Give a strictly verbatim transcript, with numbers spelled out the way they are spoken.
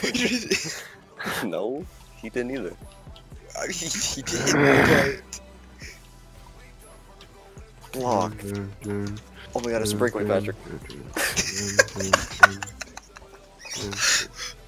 No, he didn't either. Uh, he, he did, but... Block. Oh my god, it's a breakaway, Patrick.